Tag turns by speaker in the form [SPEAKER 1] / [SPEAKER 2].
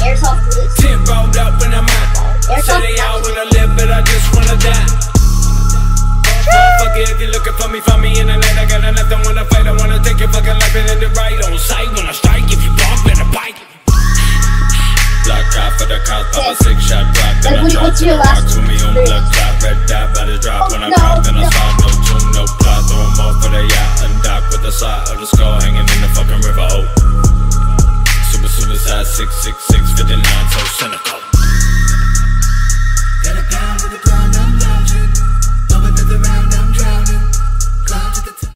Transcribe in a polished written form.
[SPEAKER 1] Airsoft police.
[SPEAKER 2] 10 rolled up when I'm out. Say they all wanna live, but I just wanna die. Fuck it, if you're looking for me, find me in the night. I got nothing, wanna fight, I wanna take your fucking life and end it right on sight. When I strike, if you block, better bite. Block out for the cops, pop a 6-shot drop. Then I drop to the rocks with me on blood clot. Red dot by the drop when I drop. Then I saw no tune, no plot, throw 'em off.